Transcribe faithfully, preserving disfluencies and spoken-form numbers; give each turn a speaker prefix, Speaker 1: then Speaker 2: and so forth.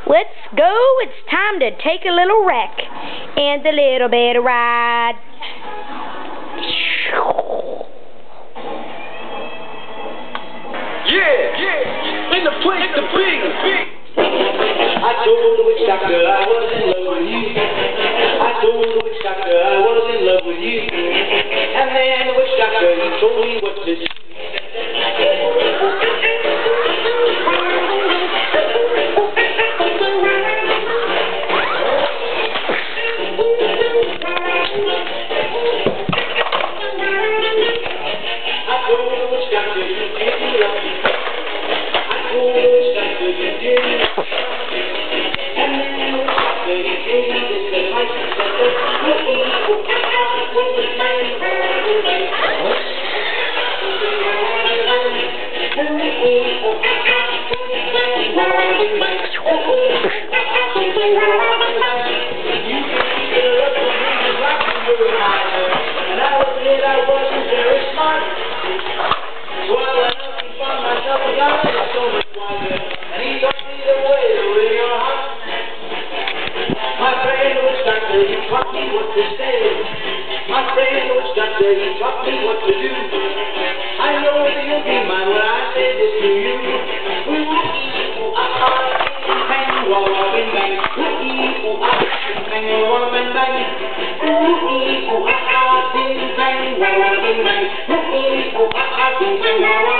Speaker 1: Let's go. It's time to take a little wreck and a little bit of ride.
Speaker 2: Yeah, yeah, in the place to be.
Speaker 3: I told the witch doctor I was in love with you. I told the witch doctor I was in love with you. And then the witch doctor, he told me what to do. My friend, witch doctor, he taught me what to do. I know that you'll be mine when I say this to you. Ooh, ooh, ah, ah, bang, wah, wah, bang, bang. Ooh, ooh, ah, bang, wah, bang, bang. Ooh, ooh, ah, ah, bing, bang, wah, wah, bing, bang. Ooh, ooh, ah, ah, bing, bang, wah, wah.